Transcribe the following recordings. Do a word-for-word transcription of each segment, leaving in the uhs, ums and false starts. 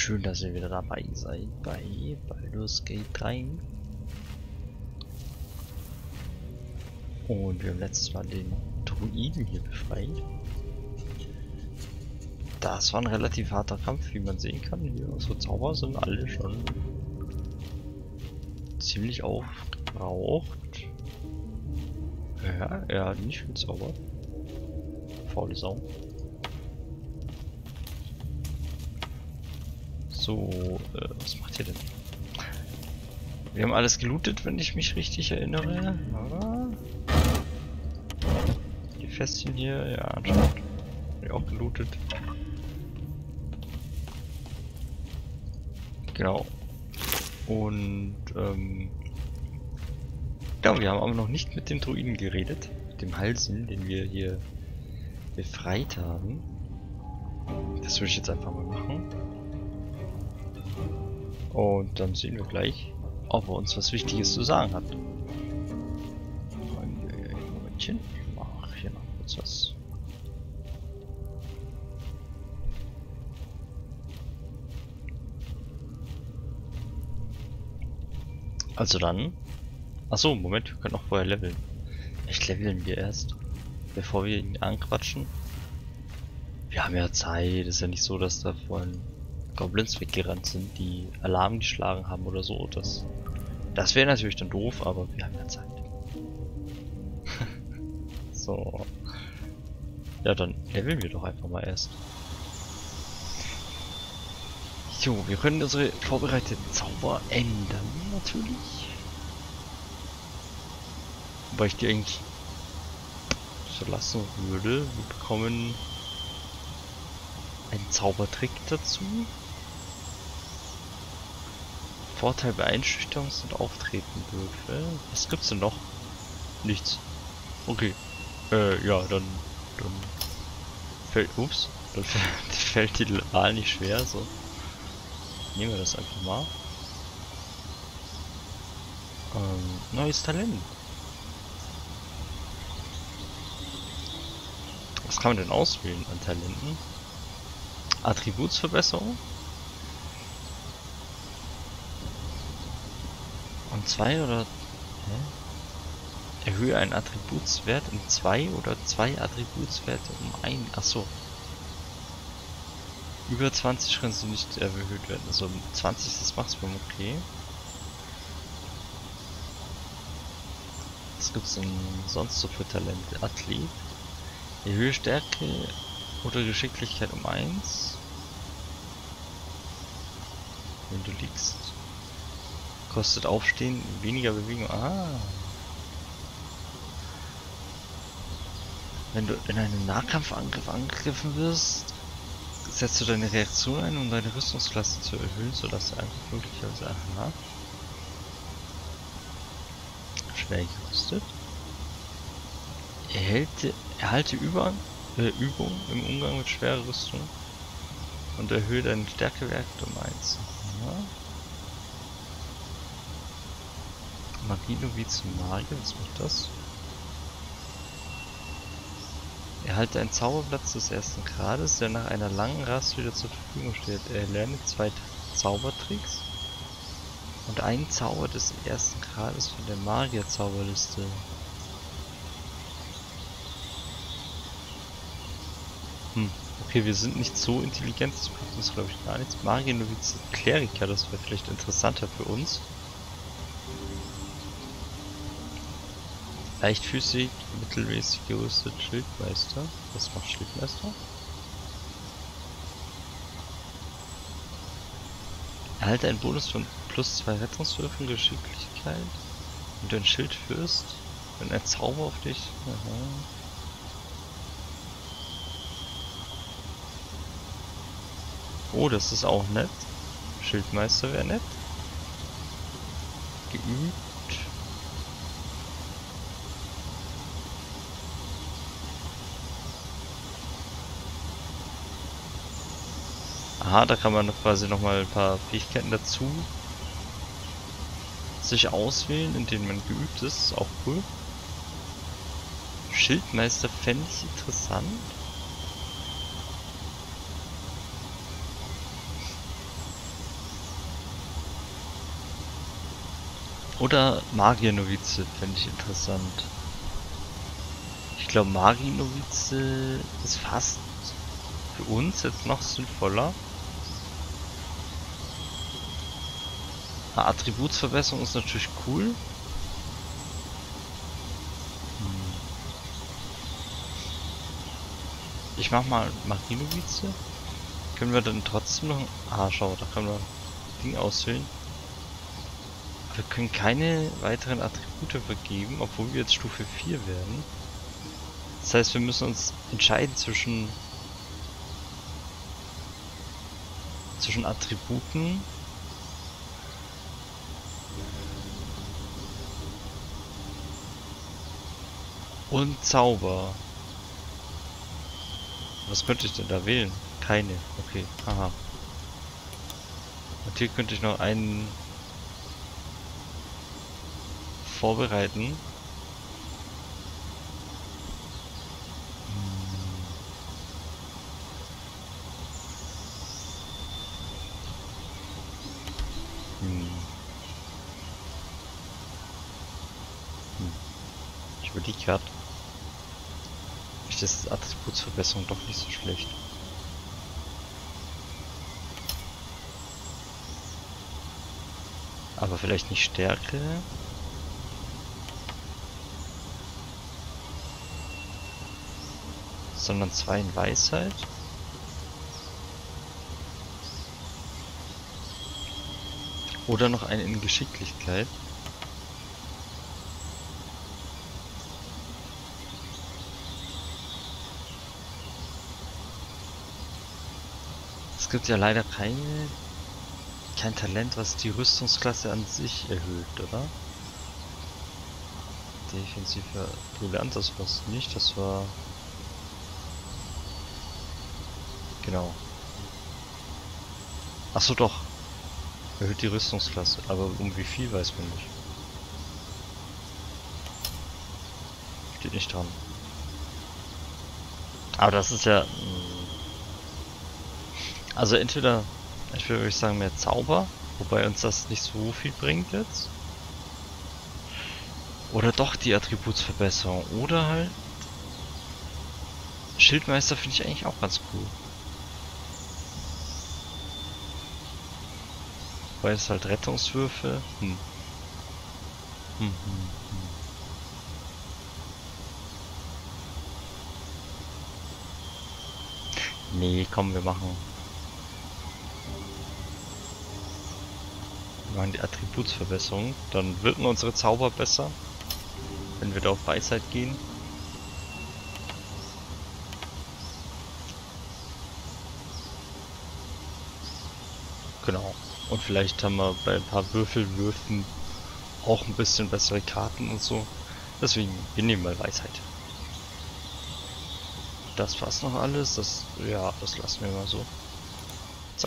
Schön, dass ihr wieder dabei seid bei Baldur's Gate drei. Und wir haben letztes Mal den Druiden hier befreit. Das war ein relativ harter Kampf, wie man sehen kann. Hier unsere Zauber sind alle schon ziemlich aufgebraucht. Ja, er hat nicht viel Zauber. Faule Sau. So, äh, was macht ihr denn? Wir haben alles gelootet, wenn ich mich richtig erinnere. Aber die Festchen hier, ja, anscheinend. Haben auch gelootet. Genau. Und, ähm... ja, wir haben aber noch nicht mit dem Druiden geredet. Mit dem Halsen, den wir hier befreit haben. Das würde ich jetzt einfach mal machen. Und dann sehen wir gleich, ob er uns was Wichtiges zu sagen hat. Momentchen, ich mache hier noch kurz was. Also dann. Achso, Moment, wir können auch vorher leveln. Echt leveln wir erst, bevor wir ihn anquatschen. Wir haben ja Zeit, ist ja nicht so, dass da vorhin Goblins weggerannt sind, die Alarm geschlagen haben oder so. Das, das wäre natürlich dann doof, aber wir haben ja Zeit. So. Ja, dann leveln wir doch einfach mal erst. So, wir können unsere vorbereiteten Zauber ändern, natürlich. Wobei ich die eigentlich so lassen würde. Wir bekommen einen Zaubertrick dazu. Vorteil bei Einschüchterungs- und Auftretenwürfe. Was gibt's denn noch? Nichts. Okay. Äh, ja, dann, dann fällt, ups, dann fällt die Wahl nicht schwer, so. Nehmen wir das einfach mal. Ähm, neues Talent. Was kann man denn auswählen an Talenten? Attributsverbesserung. Und zwei oder... Hä? Erhöhe einen Attributswert um zwei oder zwei Attributswerte um ein. Achso. Über zwanzig können sie nicht erhöht werden. Also zwanzig ist das Maximum, okay. Was gibt's denn sonst so für Talente? Athlet. Erhöhe Stärke oder Geschicklichkeit um eins. Wenn du liegst. Kostet Aufstehen weniger Bewegung. Ah. Wenn du in einem Nahkampfangriff angegriffen wirst, setzt du deine Reaktion ein, um deine Rüstungsklasse zu erhöhen, sodass du einfach möglicherweise... Aha. Schwer gerüstet. Erhalte, erhalte Über, äh, Übung im Umgang mit schwerer Rüstung und erhöhe deinen Stärkewert um eins. Ja. Magie-Novize Magier, was macht das? Erhalte einen Zauberplatz des ersten Grades, der nach einer langen Rast wieder zur Verfügung steht. Erlerne zwei Zaubertricks und einen Zauber des ersten Grades von der Magier-Zauberliste. Hm, okay, wir sind nicht so intelligent, das bringt uns glaube ich gar nichts. Magier-Novize Kleriker, das wäre vielleicht interessanter für uns. Leichtfüßig, mittelmäßig gerüstet, Schildmeister. Was macht Schildmeister? Erhalte einen Bonus von plus zwei Rettungswürfen, Geschicklichkeit und ein Schildfürst. Wenn ein Zauber auf dich... Aha. Oh, das ist auch nett. Schildmeister wäre nett. Geübt. Aha, da kann man quasi nochmal ein paar Fähigkeiten dazu sich auswählen, in denen man geübt ist. Ist auch cool. Schildmeister fände ich interessant. Oder Magier-Novize fände ich interessant. Ich glaube, Magier-Novize ist fast für uns jetzt noch sinnvoller. Eine Attributsverbesserung ist natürlich cool. Hm. Ich mach mal Magie-Novize. Können wir dann trotzdem noch... Ah, schau, da können wir Ding auswählen. Wir können keine weiteren Attribute vergeben, obwohl wir jetzt Stufe vier werden. Das heißt, wir müssen uns entscheiden zwischen zwischen Attributen und Zauber. Was könnte ich denn da wählen? Keine. Okay. Aha. Und hier könnte ich noch einen vorbereiten. Hm. Hm. Ich überlege gerade. Das ist Attributsverbesserung doch nicht so schlecht. Aber vielleicht nicht Stärke. Sondern zwei in Weisheit. Oder noch einen in Geschicklichkeit. Es gibt ja leider keine, kein Talent, was die Rüstungsklasse an sich erhöht, oder? Defensiver Brillant, das war's nicht, das war... Genau. Achso doch. Erhöht die Rüstungsklasse, aber um wie viel weiß man nicht. Steht nicht dran. Aber das ist ja... Also entweder, ich würde ich sagen mehr Zauber, wobei uns das nicht so viel bringt jetzt. Oder doch die Attributsverbesserung. Oder halt... Schildmeister finde ich eigentlich auch ganz cool. Weil es halt Rettungswürfe. Hm. Hm, hm, hm. Nee, komm, wir machen. Wir machen die Attributsverbesserung. Dann wirken unsere Zauber besser, wenn wir da auf Weisheit gehen. Genau. Und vielleicht haben wir bei ein paar Würfelwürfen auch ein bisschen bessere Karten und so. Deswegen, wir nehmen mal Weisheit. Das passt noch alles. Das, ja, das lassen wir mal so. Zack.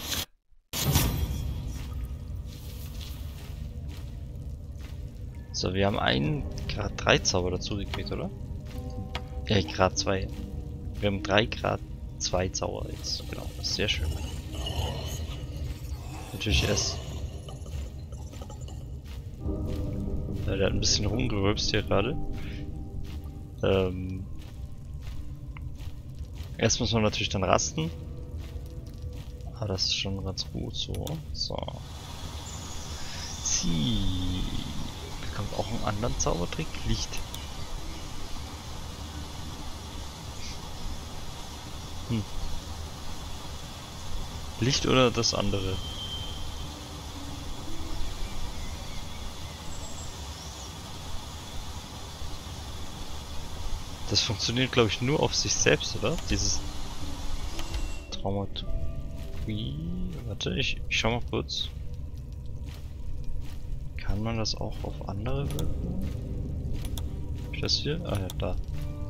So, wir haben einen Grad drei Zauber dazu gekriegt, oder? Ja, Grad zwei. Wir haben drei Grad zwei Zauber jetzt. Genau, das ist sehr schön. Natürlich erst. Ja, der hat ein bisschen rumgerülpst hier gerade. Ähm. Erst muss man natürlich dann rasten. Aber das ist schon ganz gut so. So. Sie bekommt auch einen anderen Zaubertrick. Licht. Hm. Licht oder das andere? Das funktioniert, glaube ich, nur auf sich selbst, oder? Dieses Traumaturgie. Warte, ich, ich schau mal kurz. Kann man das auch auf andere wirken? Hab ich das hier? Ah ja, da.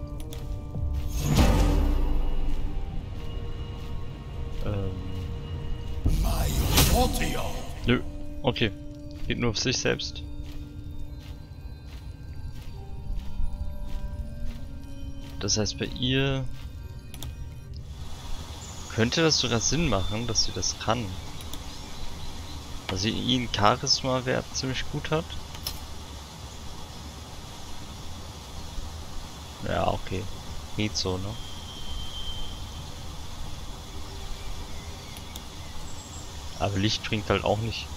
Ähm. Nö. Okay. Geht nur auf sich selbst. Das heißt, bei ihr könnte das sogar Sinn machen, dass sie das kann. Weil sie ihren Charisma-Wert ziemlich gut hat. Ja, okay. Geht so, ne? Aber Licht bringt halt auch nicht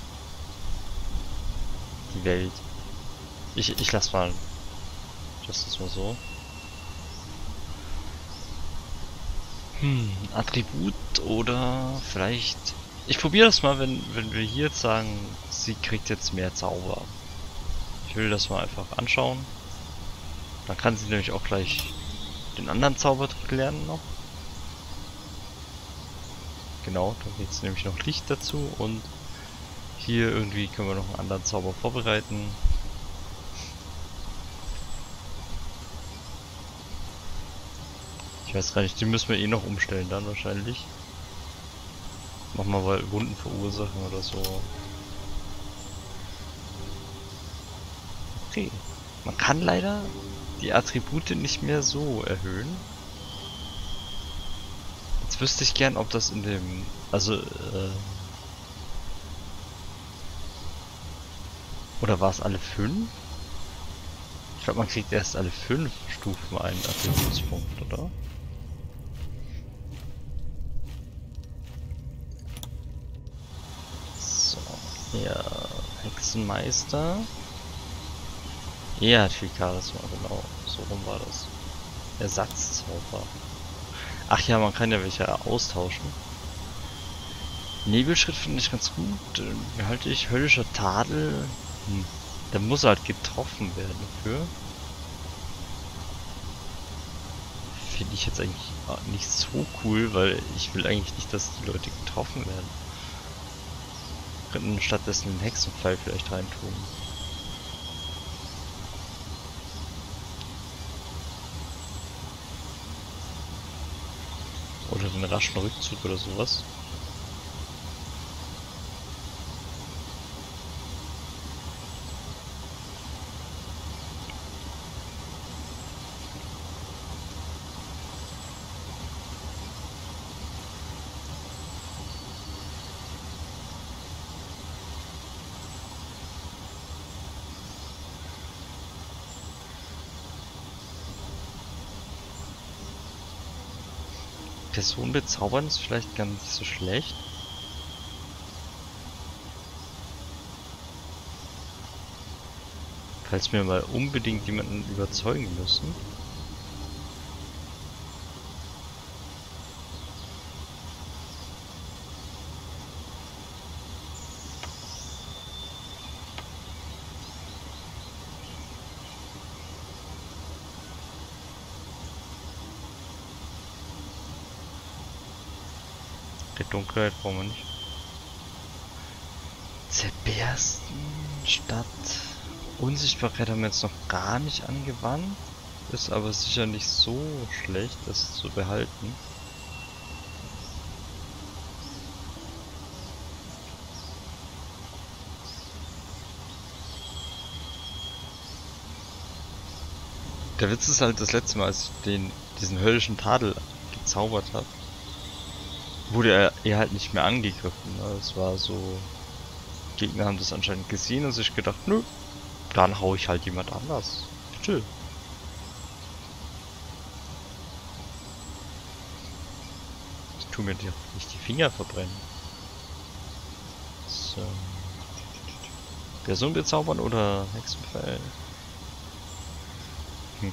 die Welt. Ich, ich lass mal. Das ist mal so. Hm, Attribut oder vielleicht. Ich probiere das mal, wenn, wenn wir hier jetzt sagen, sie kriegt jetzt mehr Zauber. Ich will das mal einfach anschauen. Dann kann sie nämlich auch gleich den anderen Zaubertrick lernen noch. Genau, da geht es nämlich noch Licht dazu und hier irgendwie können wir noch einen anderen Zauber vorbereiten. Ich weiß gar nicht, die müssen wir eh noch umstellen dann wahrscheinlich. Machen wir mal Wunden verursachen oder so. Okay. Man kann leider die Attribute nicht mehr so erhöhen. Jetzt wüsste ich gern, ob das in dem... Also, äh... Oder war es alle fünf? Ich glaube, man kriegt erst alle fünf Stufen einen Attributspunkt, oder? So, ja, Hexenmeister. Ja, hat viel Charisma, genau. So rum war das. Ersatzzauber. Ach ja, man kann ja welche austauschen. Nebelschritt finde ich ganz gut. Wie halte ich? Höllischer Tadel. Hm. Der muss halt getroffen werden dafür. Finde ich jetzt eigentlich nicht so cool, weil ich will eigentlich nicht, dass die Leute getroffen werden. Wir könnten stattdessen einen Hexenpfeil vielleicht reintun. Oder den raschen Rückzug oder sowas. Person bezaubern ist vielleicht gar nicht so schlecht. Falls wir mal unbedingt jemanden überzeugen müssen. Der Dunkelheit brauchen wir nicht. Zerbersten statt Unsichtbarkeit haben wir jetzt noch gar nicht angewandt. Ist aber sicher nicht so schlecht, das zu behalten. Der Witz ist halt, das letzte Mal, als ich den, diesen höllischen Tadel gezaubert habe, wurde er, er halt nicht mehr angegriffen. Ne? Es war so, Gegner haben das anscheinend gesehen und sich gedacht, nö, dann hau ich halt jemand anders. Bitte. Ich tu mir nicht die Finger verbrennen. So. Person bezaubern oder Hexenpfeil? Hm.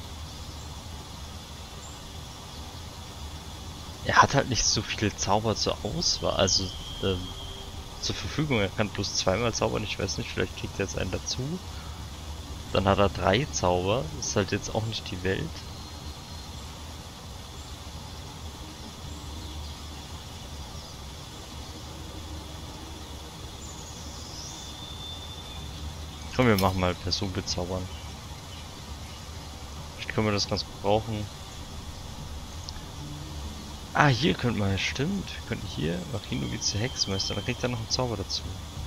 Er hat halt nicht so viele Zauber zur Auswahl, also ähm, zur Verfügung. Er kann bloß zweimal zaubern, ich weiß nicht, vielleicht kriegt er jetzt einen dazu. Dann hat er drei Zauber, ist halt jetzt auch nicht die Welt. Komm, wir machen mal Person bezaubern. Vielleicht können wir das ganz gut brauchen. Ah, hier könnte man, stimmt. Wir könnten hier Marino-Vize Hexenmeister, dann kriegt er noch einen Zauber dazu.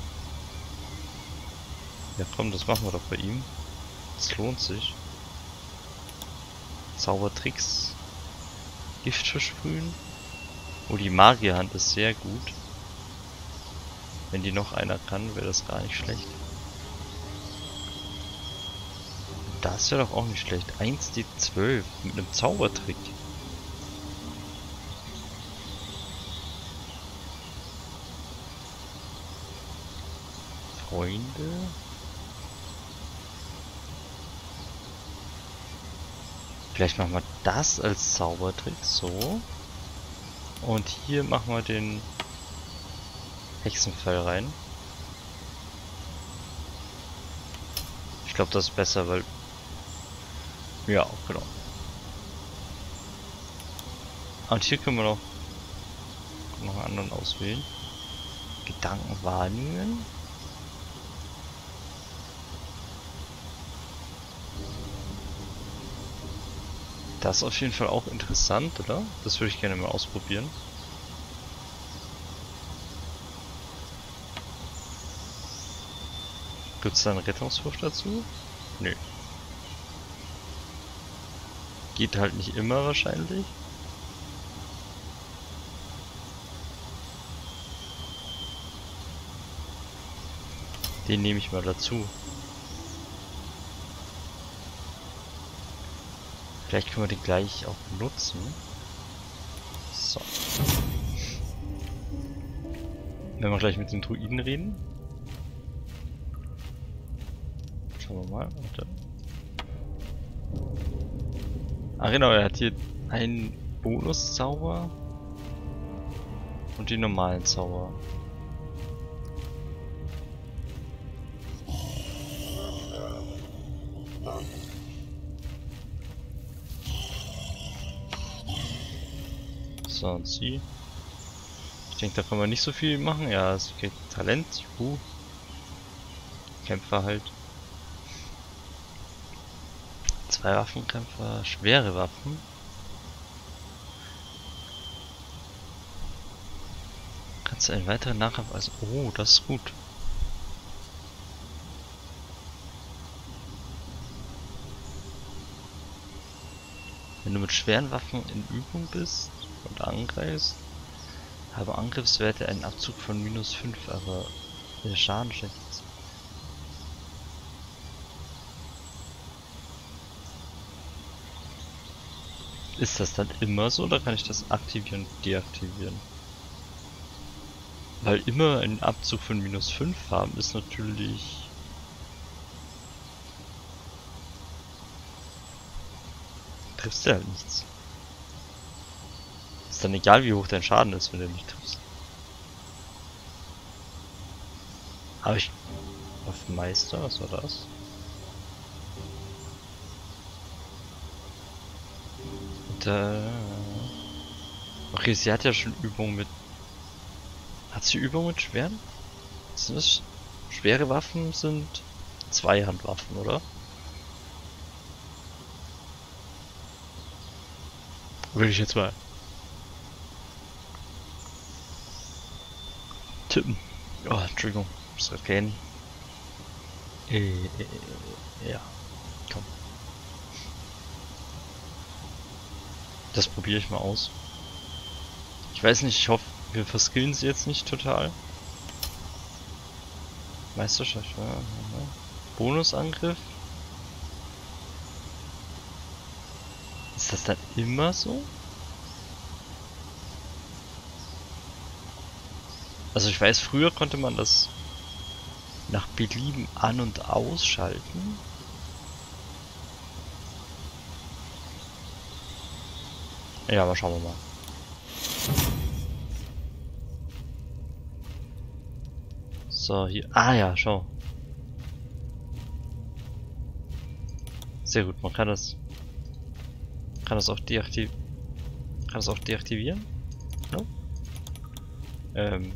Ja komm, das machen wir doch bei ihm. Das lohnt sich. Zaubertricks. Gift versprühen. Oh, die Magierhand ist sehr gut. Wenn die noch einer kann, wäre das gar nicht schlecht. Das wäre doch auch nicht schlecht. eins D zwölf mit einem Zaubertrick. Freunde. Vielleicht machen wir das als Zaubertrick so. Und hier machen wir den Hexenpfeil rein. Ich glaube, das ist besser, weil... Ja, genau. Und hier können wir noch, noch einen anderen auswählen. Gedanken wahrnehmen. Das ist auf jeden Fall auch interessant, oder? Das würde ich gerne mal ausprobieren. Gibt es da einen Rettungswurf dazu? Nö. Geht halt nicht immer wahrscheinlich. Den nehme ich mal dazu. Vielleicht können wir den gleich auch benutzen. So. Wenn wir gleich mit den Druiden reden. Schauen wir mal. Warte. Ah genau, er hat hier einen Bonuszauber und die normalen Zauber. So, und sie. Ich denke, da kann man nicht so viel machen. Ja, es kriegt Talent. Juhu. Kämpfer halt. Zwei Waffenkämpfer, schwere Waffen. Kannst du einen weiteren Nachkampf also. Oh, das ist gut. Wenn du mit schweren Waffen in Übung bist und angreifst, habe Angriffswerte einen Abzug von minus fünf, aber der Schaden schlecht ist. Ist das dann immer so, oder kann ich das aktivieren und deaktivieren? Weil immer einen Abzug von minus fünf haben ist natürlich... Triffst du halt nichts. Ist dann egal, wie hoch dein Schaden ist, wenn du nicht triffst. Habe ich auf Meister, was war das? Da. Okay, sie hat ja schon Übung mit... Hat sie Übung mit schweren? Sind das schwere Waffen? Sind Zweihandwaffen, oder? Will ich jetzt mal tippen. Oh, Entschuldigung, muss das gehen. Äh, äh, ja, komm. Das probiere ich mal aus. Ich weiß nicht, ich hoffe, wir verskillen sie jetzt nicht total. Meisterschaft, ja, ja. Bonusangriff. Ist das dann immer so? Also ich weiß, früher konnte man das nach Belieben an- und ausschalten. Ja, aber schauen wir mal. So, hier. Ah ja, schau. Sehr gut, man kann das... Kann das auch deaktivieren. Kann das auch deaktivieren? No? Ähm...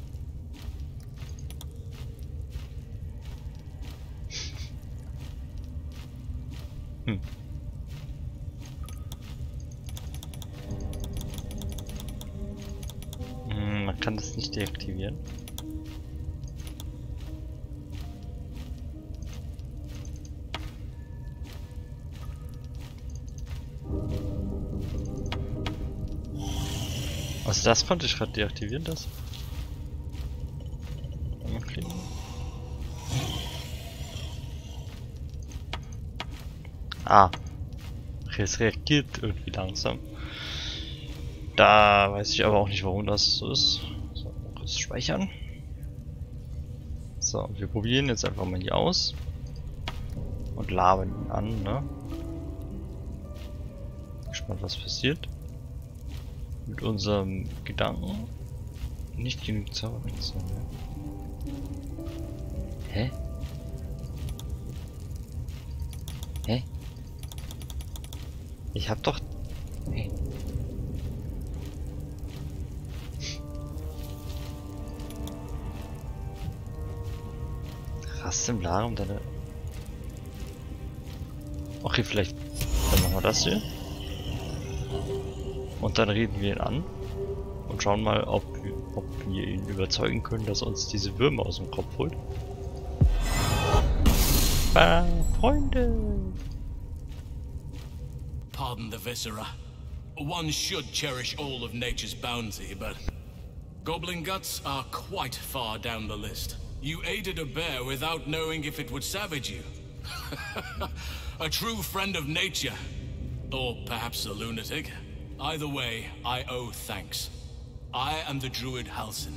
Hm. Hm, man kann das nicht deaktivieren. Also das konnte ich gerade deaktivieren, das. Ah. Es reagiert irgendwie langsam. Da weiß ich aber auch nicht, warum das so ist. So, kurz speichern. So, wir probieren jetzt einfach mal hier aus. Und labern ihn an, ne? Gespannt, was passiert. Mit unserem Gedanken. Nicht genug Zaubermünzen, ne? Hä? Hä? Ich hab doch... Hey. Rast im Larum deine... Okay, vielleicht... Dann machen wir das hier. Und dann reden wir ihn an. Und schauen mal, ob, ob wir ihn überzeugen können, dass er uns diese Würmer aus dem Kopf holt. Ah, Freunde! Pardon the viscera. One should cherish all of nature's bounty, but goblin guts are quite far down the list. You aided a bear without knowing if it would savage you. A true friend of nature. Or perhaps a lunatic. Either way, I owe thanks. I am the druid Halsin.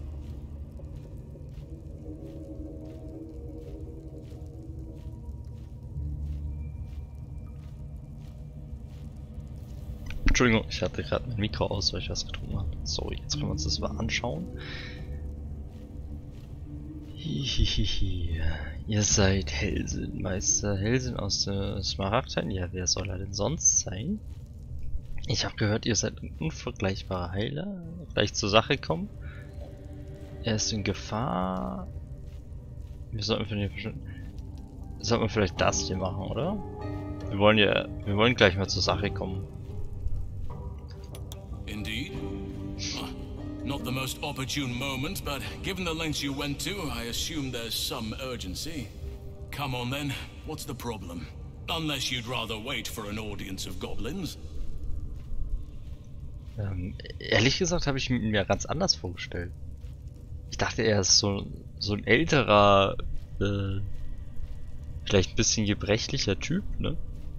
Entschuldigung, ich hatte gerade mein Mikro aus, weil ich was getrunken habe. Sorry, jetzt können wir uns das mal anschauen. Hihihihi. Ihr seid Helsin, Meister Helsin aus der Smaragdhain. Ja, wer soll er denn sonst sein? Ich habe gehört, ihr seid ein unvergleichbarer Heiler. Gleich zur Sache kommen. Er ist in Gefahr. Wir sollten für den sollten wir vielleicht das hier machen, oder? Wir wollen ja, wir wollen gleich mal zur Sache kommen. Indeed. Not the most opportune moment, but given the lengths you went to, I assume there's some urgency. Come on then, what's the problem? Unless you'd rather wait for an audience of goblins. Ähm, ehrlich gesagt habe ich ihn mir ganz anders vorgestellt. Ich dachte, er ist so, so ein älterer, äh, vielleicht ein bisschen gebrechlicher Typ, ne?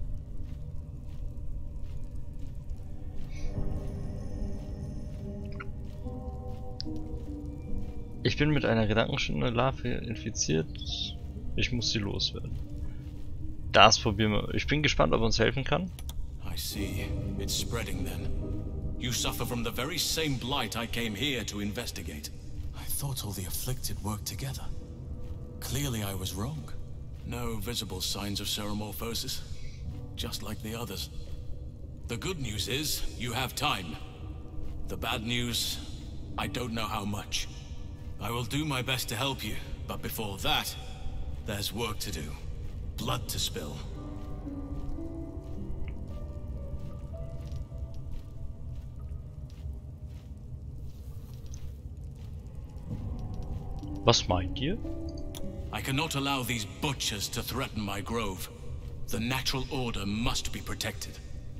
Ich bin mit einer Gedankenschinderlarve infiziert. Ich muss sie loswerden. Das probieren wir. Ich bin gespannt, ob er uns helfen kann. I see. It's spreading then. You suffer from the very same blight I came here to investigate. I thought all the afflicted worked together. Clearly I was wrong. No visible signs of ceremorphosis. Just like the others. The good news is, you have time. The bad news, I don't know how much. I will do my best to help you, but before that, there's work to do. Blood to spill. Was meint ihr? I cannot allow these butchers to threaten my grove. The natural order must be protected.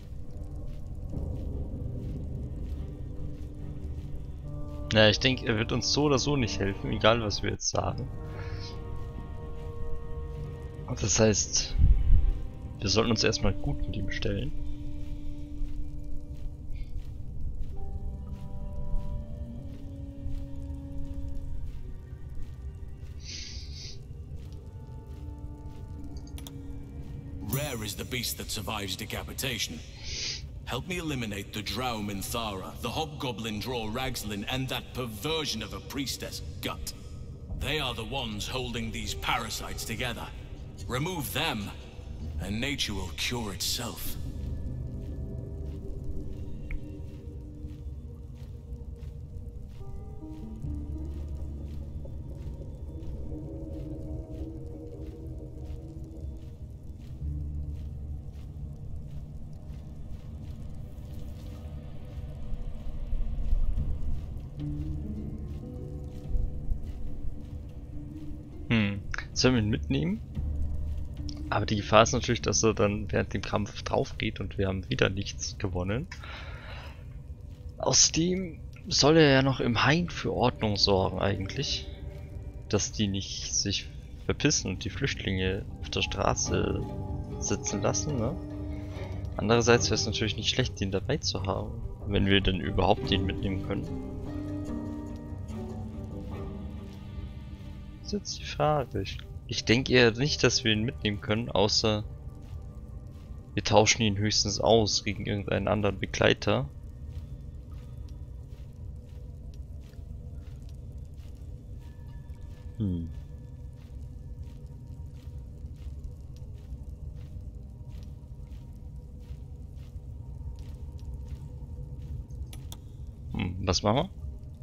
Na, ich denke, er wird uns so oder so nicht helfen, egal was wir jetzt sagen. Das heißt, wir sollten uns erstmal gut mit ihm stellen. Rare is the beast that survives decapitation. Help me eliminate the Drow Minthara, the Hobgoblin Draw Ragslin, and that perversion of a priestess, Gut. They are the ones holding these parasites together. Remove them, and nature will cure itself. Hm, sollen wir ihn mitnehmen? Aber die Gefahr ist natürlich, dass er dann während dem Kampf drauf geht und wir haben wieder nichts gewonnen. Außerdem soll er ja noch im Hain für Ordnung sorgen eigentlich. Dass die nicht sich verpissen und die Flüchtlinge auf der Straße sitzen lassen, ne? Andererseits wäre es natürlich nicht schlecht, den dabei zu haben, wenn wir denn überhaupt den mitnehmen können. Das ist jetzt die Frage. Ich, ich denke eher nicht, dass wir ihn mitnehmen können, außer wir tauschen ihn höchstens aus gegen irgendeinen anderen Begleiter. Hm. Hm, was machen wir?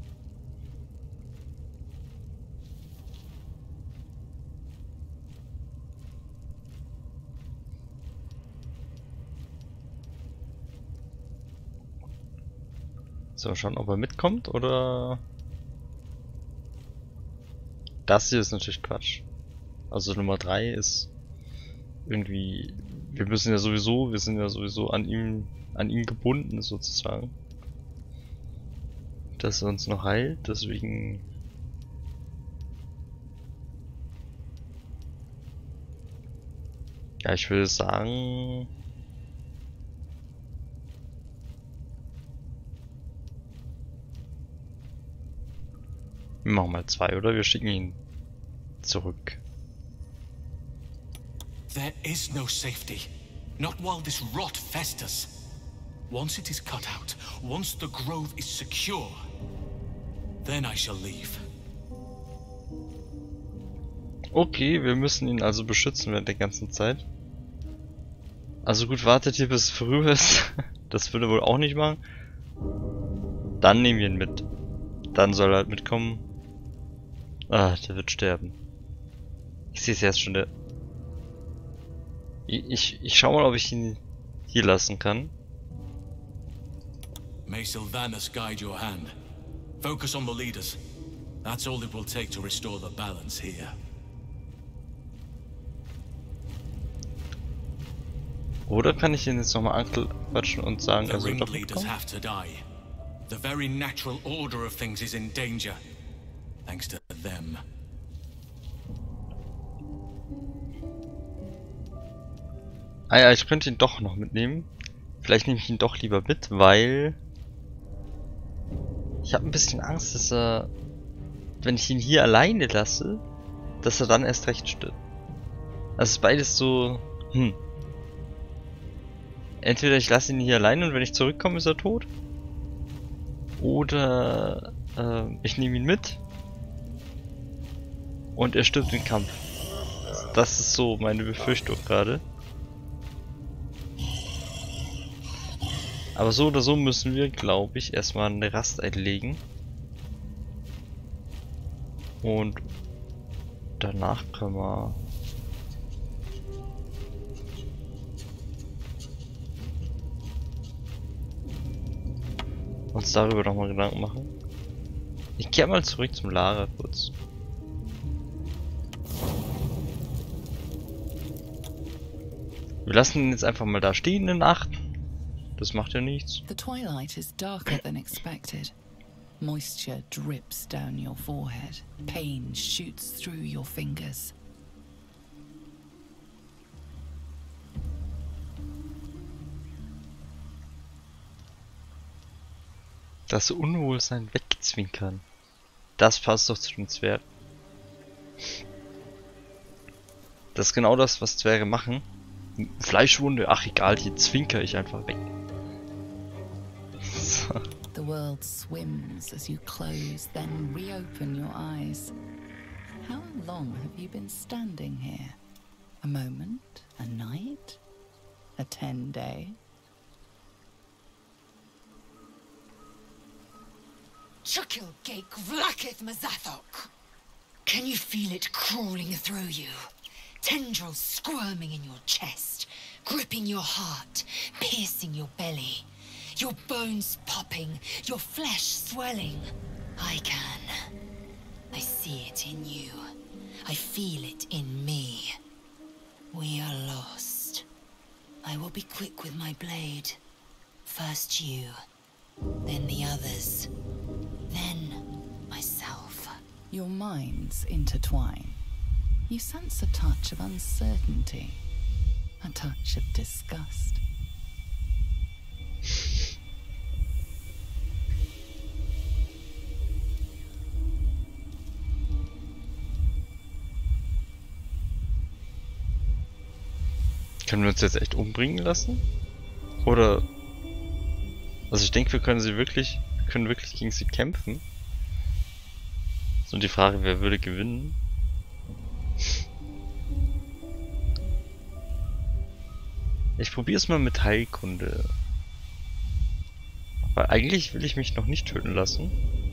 So, schauen, ob er mitkommt, oder... Das hier ist natürlich Quatsch. Also Nummer drei ist irgendwie... Wir müssen ja sowieso, wir sind ja sowieso an ihm, an ihm gebunden sozusagen. Dass er uns noch heilt, deswegen... Ja, ich würde sagen... Wir machen mal zwei, oder? Wir schicken ihn zurück. There is no safety. Not while this rot festers. Once it is cut out, once the grove is secure, then I shall leave. Okay, wir müssen ihn also beschützen während der ganzen Zeit. Also gut, wartet hier bis es vorüber ist. Das würde er wohl auch nicht machen. Dann nehmen wir ihn mit. Dann soll er halt mitkommen. Ah, der wird sterben. Ich sehe es jetzt schon. Der ich, ich, ich schau mal, ob ich ihn hier lassen kann. May Sylvanas guide your hand. Focus on the leaders. That's all it will take to restore the balance here. Oder kann ich ihn jetzt nochmal anquatschen und sagen, The er soll doch ringleaders mitkommen? have to die. The very natural order of things is in danger. Thanks to them. Ah ja, ich könnte ihn doch noch mitnehmen. Vielleicht nehme ich ihn doch lieber mit, weil... Ich habe ein bisschen Angst, dass er... Wenn ich ihn hier alleine lasse, dass er dann erst recht stirbt. Also ist beides so... Hm. Entweder ich lasse ihn hier alleine und wenn ich zurückkomme, ist er tot. Oder äh, ich nehme ihn mit und er stirbt im Kampf. Das ist so meine Befürchtung gerade. Aber so oder so müssen wir, glaube ich, erstmal eine Rast einlegen. Und danach können wir... uns darüber nochmal Gedanken machen. Ich kehre mal zurück zum Lager kurz. Wir lassen ihn jetzt einfach mal da stehen in Acht. Das macht ja nichts. The twilight is darker than expected. Moisture drips down your forehead. Pain shoots through your fingers. Das Unwohlsein wegzwinkern. Das passt doch zu den Zwergen. Das ist genau das, was Zwerge machen. Fleischwunde, ach egal, die zwinker ich einfach weg. So. The world swims as you close, then reopen your eyes. How long have you been standing here? A moment? A night? A ten day? Chukil-gate vlaketh Mazathok. Can you feel it crawling through you? Tendrils squirming in your chest, gripping your heart, piercing your belly. Your bones popping, your flesh swelling. I can. I see it in you. I feel it in me. We are lost. I will be quick with my blade. First you, then the others. Then, myself. Your minds intertwine. you sense a touch of uncertainty, a touch of disgust. Können wir uns jetzt echt umbringen lassen? Oder... Also ich denke, wir können sie wirklich... Wir können wirklich gegen sie kämpfen. So, und die Frage, wer würde gewinnen? Ich probiere es mal mit Heilkunde. Weil eigentlich will ich mich noch nicht töten lassen.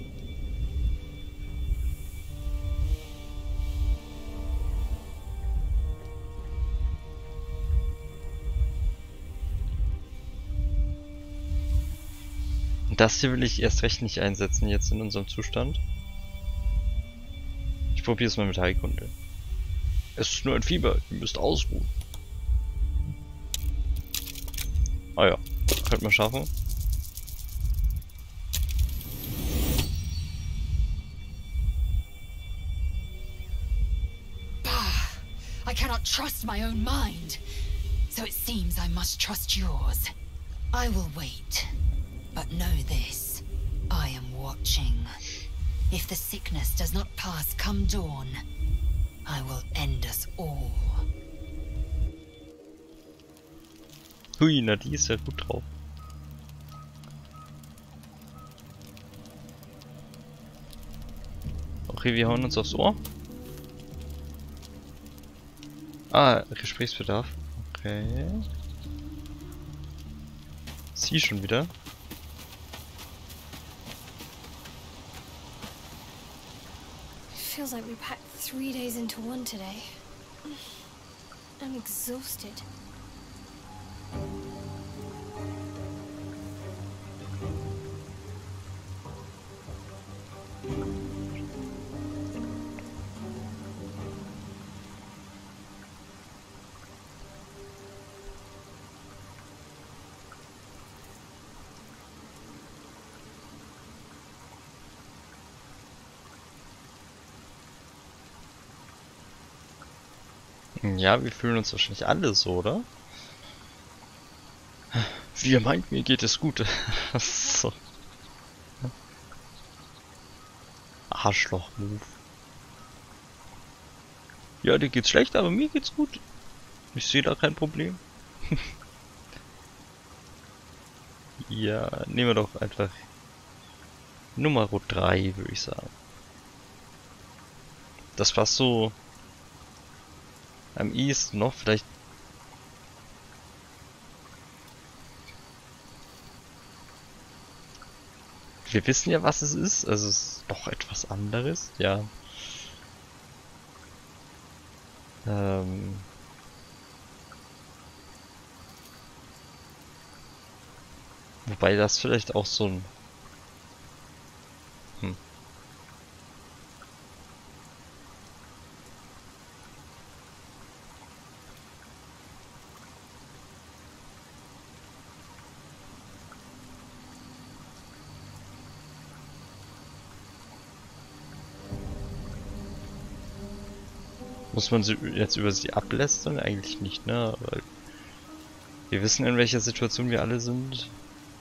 Das hier will ich erst recht nicht einsetzen jetzt in unserem Zustand. Ich probiere es mal mit Heilkunde. Es ist nur ein Fieber, ihr müsst ausruhen. Ah ja, könnte man schaffen. I cannot trust my own mind, so it seems I must trust yours. I will wait. But know this, I am watching. If the sickness does not pass come dawn, I will end us all. Hui, na die ist ja gut drauf. Okay, wir hauen uns aufs Ohr. Ah, Gesprächsbedarf. Okay. Sie schon wieder. Feels like we packed three days into one today. I'm exhausted. Ja, wir fühlen uns wahrscheinlich alle so, oder? Wie ihr meint, mir geht es gut. So. Arschloch-Move. Ja, dir geht's schlecht, aber mir geht's gut. Ich sehe da kein Problem. Ja, nehmen wir doch einfach Nummer drei, würde ich sagen. Das passt so am ehesten noch, vielleicht. Wir wissen ja, was es ist, also es ist doch etwas anderes, ja. Ähm. Wobei das vielleicht auch so ein... Hm. Muss man sie jetzt über sie ablästern? Eigentlich nicht, ne? Weil wir wissen, in welcher Situation wir alle sind.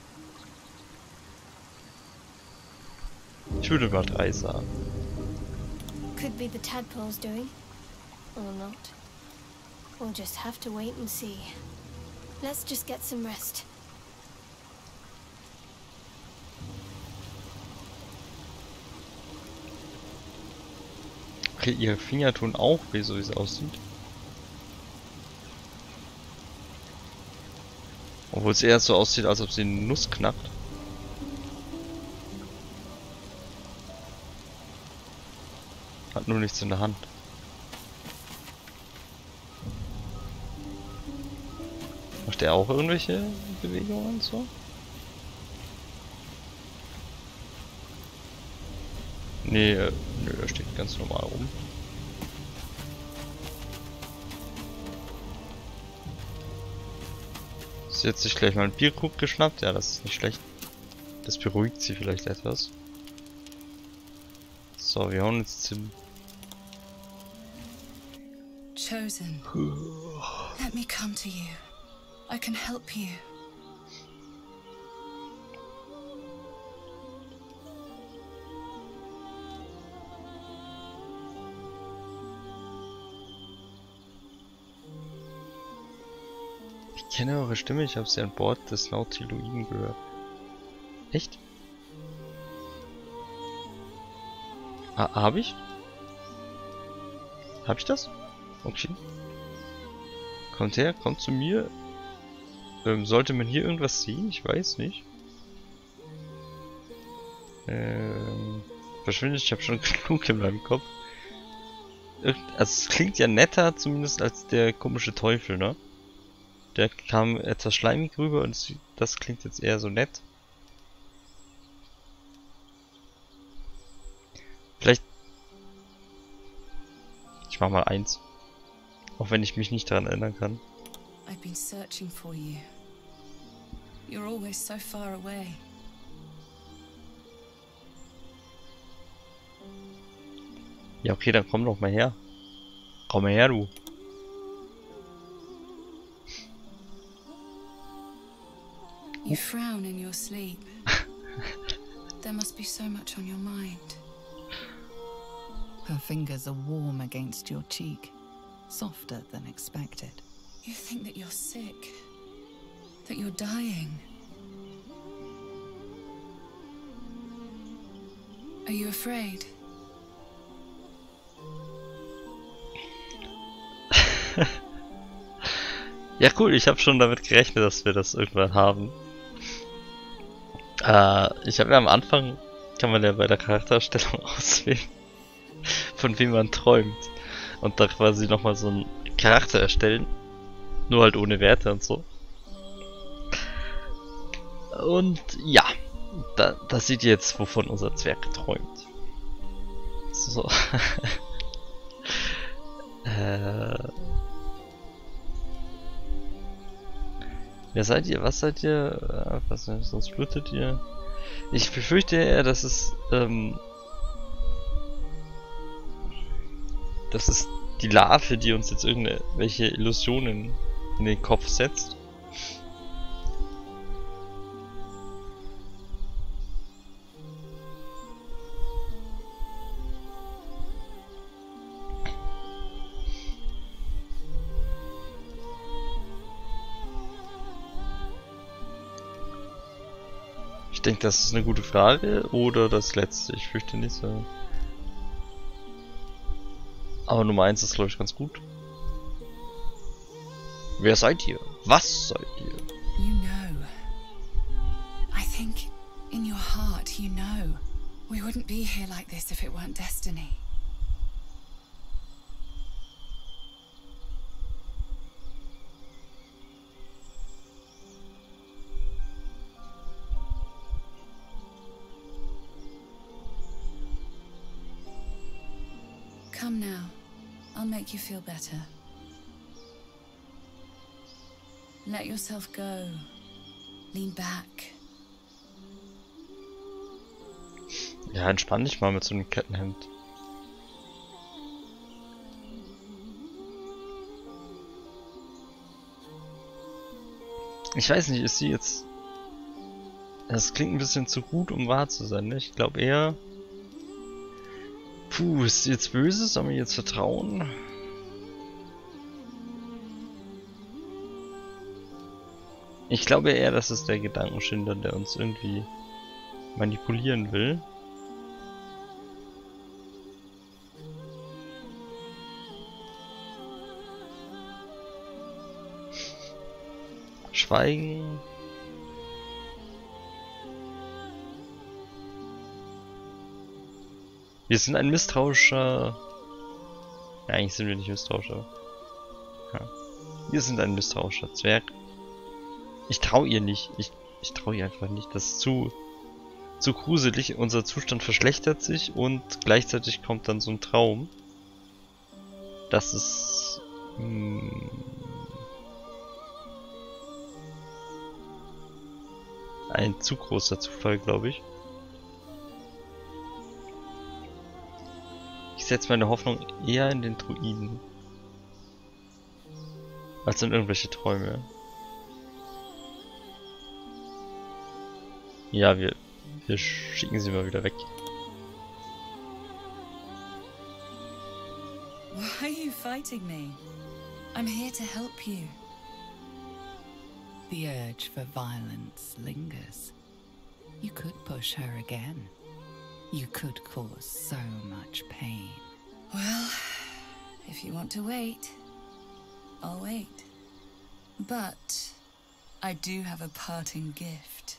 Ich würde mal drei sagen. Could be the tadpoles doing, or not. We'll just have to wait and see. Let's just get some rest. Okay, ihre Finger tun auch weh, so wie es aussieht. Obwohl es eher so aussieht, als ob sie eine Nuss knackt. Hat nur nichts in der Hand. Macht er auch irgendwelche Bewegungen und so? Nee, äh, nö, er steht ganz normal rum. Sie hat sich gleich mal einen Bierkrug geschnappt. Ja, das ist nicht schlecht. Das beruhigt sie vielleicht etwas. So, wir hauen jetzt hin. chosen. Let me come to you. I can help you. Ich kenne eure Stimme, ich habe sie an Bord des Nautiloiden gehört. Echt? Ah, hab ich? Hab ich das? Okay. Kommt her, kommt zu mir. Ähm, sollte man hier irgendwas sehen? Ich weiß nicht. Ähm, verschwindet, ich habe schon genug in meinem Kopf. Irgend, also es klingt ja netter zumindest als der komische Teufel, ne? Der kam etwas schleimig rüber und das klingt jetzt eher so nett. Vielleicht... Ich mach mal eins. Auch wenn ich mich nicht daran erinnern kann. I've been searching for you. You're always so far away. Ja, okay, dann komm doch mal her. Komm mal her, du. You frown in your sleep. There must be so much on your mind. Her fingers are warm against your cheek, softer than expected. You think that you're sick, that you're dying. Are you afraid? Ja cool, ich habe schon damit gerechnet, dass wir das irgendwann haben. Äh, ich habe ja am Anfang, kann man ja bei der Charaktererstellung auswählen, von wem man träumt. Und da quasi nochmal so einen Charakter erstellen. Nur halt ohne Werte und so. Und ja, da, da seht ihr jetzt, wovon unser Zwerg träumt. So. äh... Wer seid ihr? Was seid ihr? Was, sonst blutet ihr? Ich befürchte eher, dass es, ähm... das ist die Larve, die uns jetzt irgendwelche Illusionen in den Kopf setzt. Ich denke, das ist eine gute Frage. Oder das letzte. Ich fürchte nicht so. Aber Nummer eins ist, glaube ich, ganz gut. Wer seid ihr? Was seid ihr? You know. I think in your heart you know. We wouldn't be here like this if it weren't destiny. Come now. I'll make you feel better. Let yourself go. Lean back. Ja, entspann dich mal mit so einem Kettenhemd. Ich weiß nicht, ist sie jetzt... Das klingt ein bisschen zu gut, um wahr zu sein, ne? Ich glaube eher... Puh, ist sie jetzt böse? Soll man ihr jetzt vertrauen? Ich glaube eher, das ist der Gedankenschinder, der uns irgendwie manipulieren will. Schweigen. Wir sind ein misstrauischer... Ja, eigentlich sind wir nicht misstrauischer. Ja. Wir sind ein misstrauischer Zwerg. Ich trau ihr nicht. Ich, ich trau ihr einfach nicht. Das ist zu, zu gruselig. Unser Zustand verschlechtert sich und gleichzeitig kommt dann so ein Traum. Das ist... Mh, ein zu großer Zufall, glaube ich. Ich setze meine Hoffnung eher in den Druiden. als in irgendwelche Träume. Ja, wir, wir schicken sie mal wieder weg. Why are you fighting me? I'm here to help you. The urge for violence lingers. You could push her again. You could cause so much pain. Well, if you want to wait, I'll wait. But I do have a parting gift.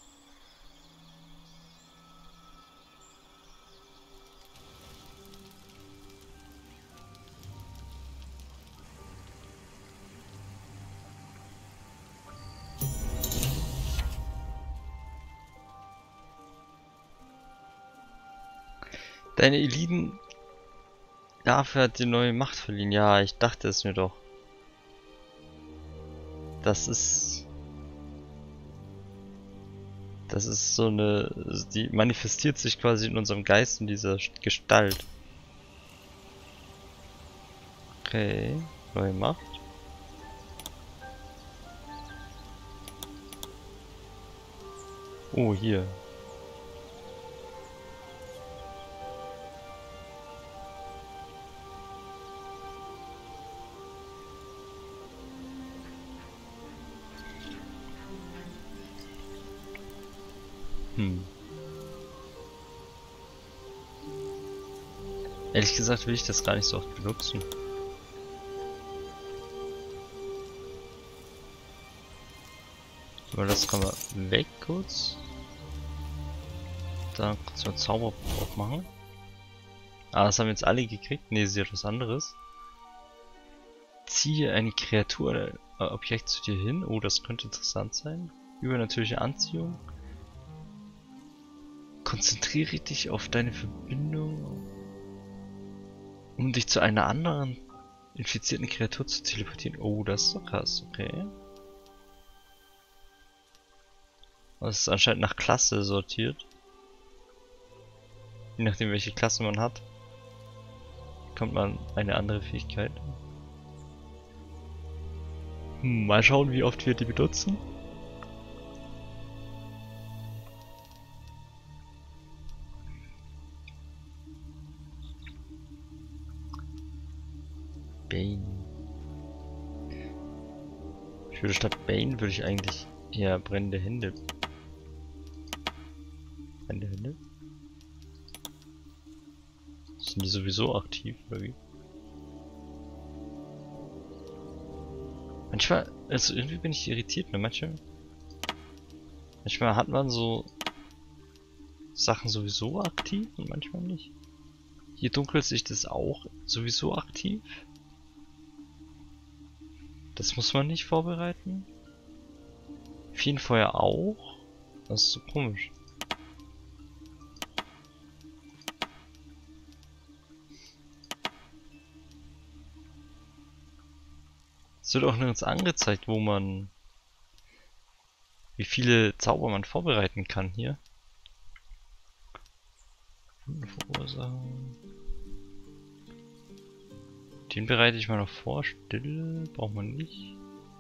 Deine Eliten dafür hat die neue Macht verliehen. Ja, ich dachte es mir doch. Das ist... Das ist so eine... Die manifestiert sich quasi in unserem Geist in dieser Gestalt. Okay, neue Macht. Oh, hier. Hm. Ehrlich gesagt will ich das gar nicht so oft benutzen. Aber das kann man weg kurz. Dann kurz mal Zauber aufmachen. Ah, das haben jetzt alle gekriegt. Ne, sie hat was anderes. Ziehe eine Kreatur oder ein Objekt zu dir hin. Oh, das könnte interessant sein. Übernatürliche Anziehung. Konzentriere dich auf deine Verbindung, um dich zu einer anderen infizierten Kreatur zu teleportieren. Oh, das ist so krass, okay. Das ist anscheinend nach Klasse sortiert. Je nachdem welche Klasse man hat, bekommt man eine andere Fähigkeit. Hm, mal schauen, wie oft wir die benutzen. Bane. Ich würde statt Bane würde ich eigentlich eher brennende Hände. Brennende Hände? Sind die sowieso aktiv oder wie? Manchmal, also irgendwie bin ich irritiert, ne? Manchmal, manchmal hat man so Sachen sowieso aktiv und manchmal nicht. Hier Dunkelsicht ist auch sowieso aktiv. Das muss man nicht vorbereiten. Fienfeuer auch. Das ist so komisch. Es wird auch nirgends angezeigt, wo man... wie viele Zauber man vorbereiten kann hier. Verursachen. Den bereite ich mal noch vor. Stille braucht man nicht.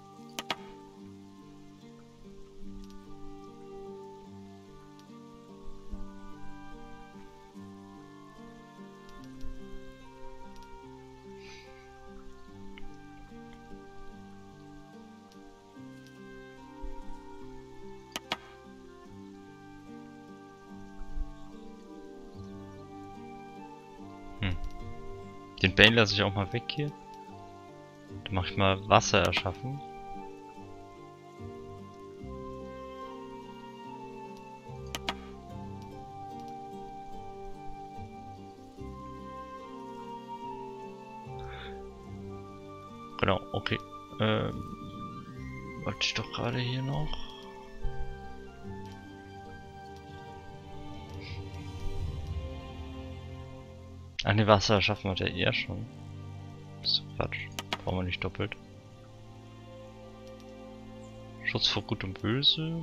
Den Bane lasse ich auch mal weg hier. Dann mache ich mal Wasser erschaffen. Genau, okay. Ähm, wollte ich doch gerade hier noch. Eine Wasser schaffen wir ja eher schon. Das ist Quatsch. Brauchen wir nicht doppelt. Schutz vor Gut und Böse.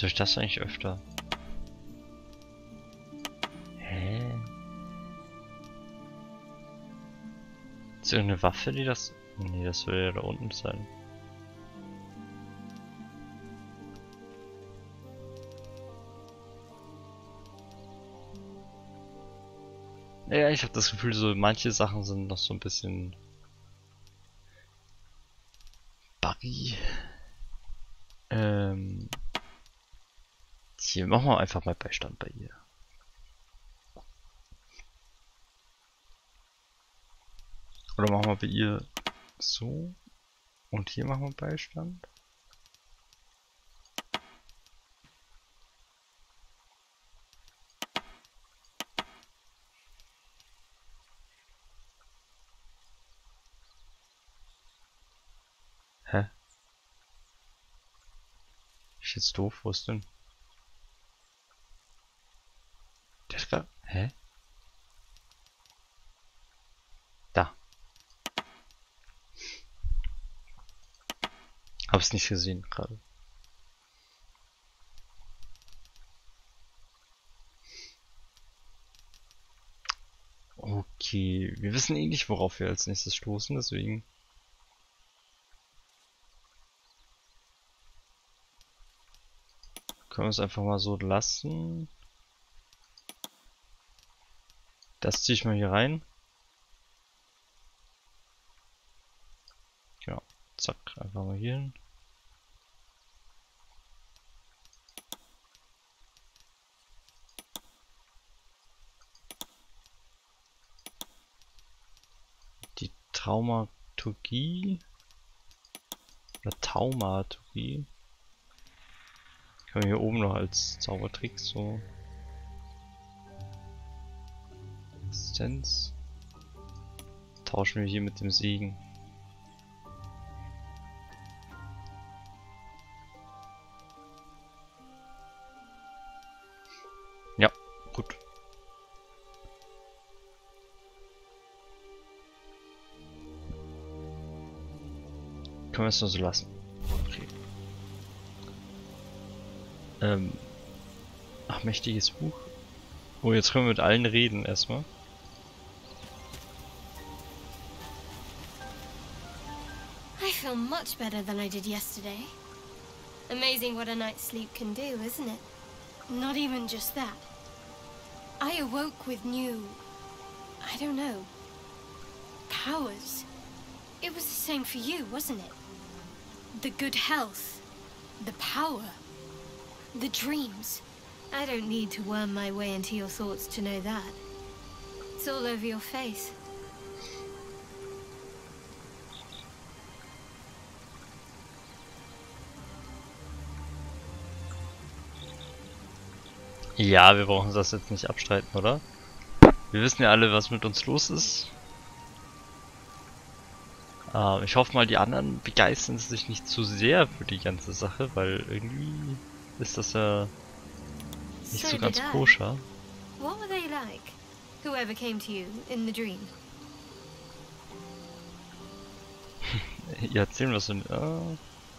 Wieso ich das eigentlich öfter? Hä? Ist irgendeine Waffe, die das... Nee, das will ja da unten sein. Ja, ich habe das Gefühl, so manche Sachen sind noch so ein bisschen buggy. Ähm, hier machen wir einfach mal Beistand bei ihr. Oder machen wir bei ihr so und hier machen wir Beistand. Hä? Ist jetzt doof, wo ist denn? Der ist gar... Hä? Da. Hab's nicht gesehen gerade. Okay, wir wissen eh nicht, worauf wir als nächstes stoßen, deswegen... Können wir es einfach mal so lassen. Das ziehe ich mal hier rein. Genau, zack, einfach mal hier hin. Die Traumaturgie oder Taumaturgie können wir hier oben noch als Zaubertrick so Existenz tauschen wir hier mit dem Segen. Ja, gut. Können wir es nur so lassen. Okay. Ähm. Ach, mächtiges Buch. Oh, jetzt können wir mit allen reden erstmal. I feel much better than I did yesterday. Amazing what a night's sleep can do, isn't it? Not even just that. I awoke with new... I don't know... powers. It was the same for you, wasn't it? The good health. The power. The dreams. I don't need to worm my way into your thoughts to know that. It's all over your face. Ja, wir brauchen das jetzt nicht abstreiten, oder? Wir wissen ja alle, was mit uns los ist. Ähm, ich hoffe mal, die anderen begeistern sich nicht zu sehr für die ganze Sache, weil irgendwie ist das ja nicht so ganz koscher. What were they like? Whoever came to you in the dream? Ja, erzählen wir so. Ah.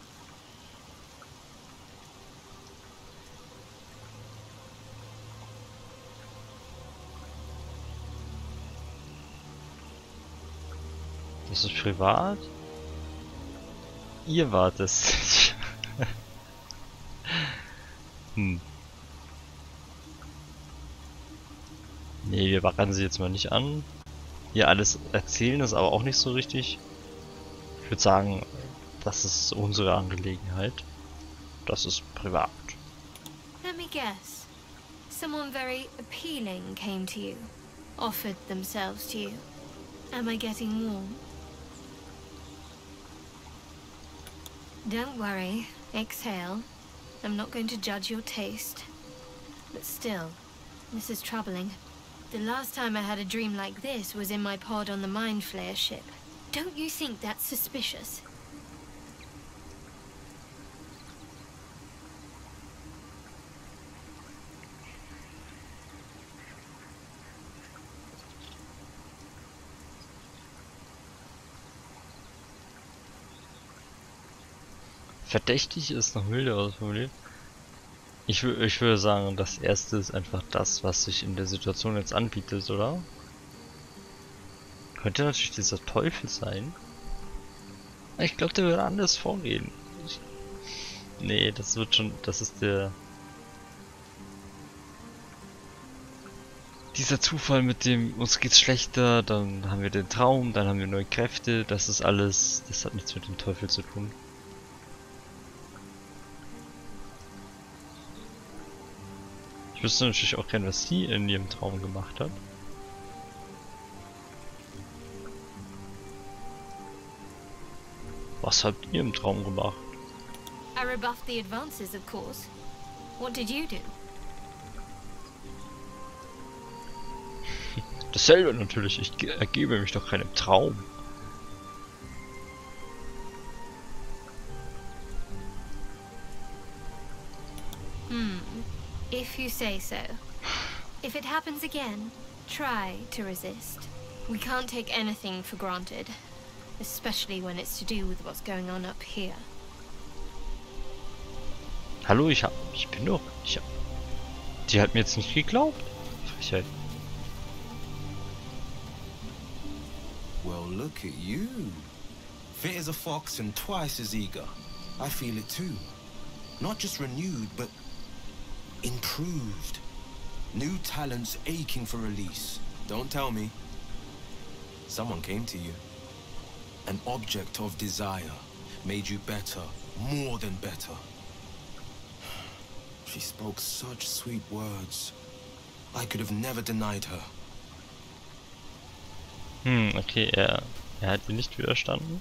Das ist privat? Ihr wart es. Hm. Nee, wir baggern sie jetzt mal nicht an. Hier alles erzählen ist aber auch nicht so richtig. Ich würde sagen, das ist unsere Angelegenheit. Das ist privat. Let me guess. Someone very appealing came to you. Offered themselves to you. Am I getting warm? Don't worry. Exhale. I'm not going to judge your taste. But still, this is troubling. The last time I had a dream like this was in my pod on the Mind Flayer ship. Don't you think that's suspicious? Verdächtig ist noch milder ausformuliert. Ich, wü- ich würde sagen, das erste ist einfach das, was sich in der Situation jetzt anbietet, oder? Könnte natürlich dieser Teufel sein. Ich glaube, der würde anders vorgehen. Ich, nee, das wird schon, das ist der... Dieser Zufall mit dem, uns geht's schlechter, dann haben wir den Traum, dann haben wir neue Kräfte, das ist alles, das hat nichts mit dem Teufel zu tun. Ich wüsste natürlich auch gerne, was sie in ihrem Traum gemacht hat. Was habt ihr im Traum gemacht? I rebuffed the advances, of course. What did you do? Dasselbe natürlich, ich ge- ergebe mich doch keinem Traum. Hmm. If you say so. If it happens again, try to resist. We can't take anything for granted. Especially when it's to do with what's going on up here. Hallo, ich hab, ich bin doch, ich hab, die hat mir jetzt nicht geglaubt. Frechheit. Well, look at you. Fit as a fox and twice as eager. I feel it too. Not just renewed, but improved. New talents aching for release. Don't tell me. Someone came to you. An object of desire. Made you better. More than better. She spoke such sweet words. I could have never denied her. Hm, okay, er, er hat ihr nicht widerstanden.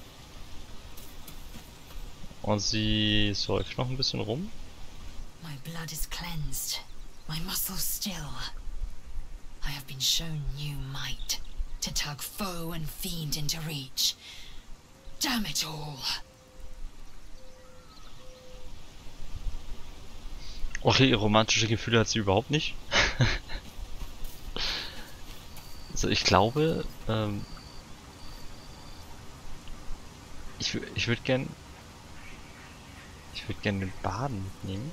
Und sie säuft noch ein bisschen rum. My blood is cleansed, my muscles still. I have been shown new might to tug foe and fiend into reach. Damn it all! Okay, romantische Gefühle hat sie überhaupt nicht. Also ich glaube, ähm, ich, wü- ich würde gern, ich würde gern den Baden mitnehmen.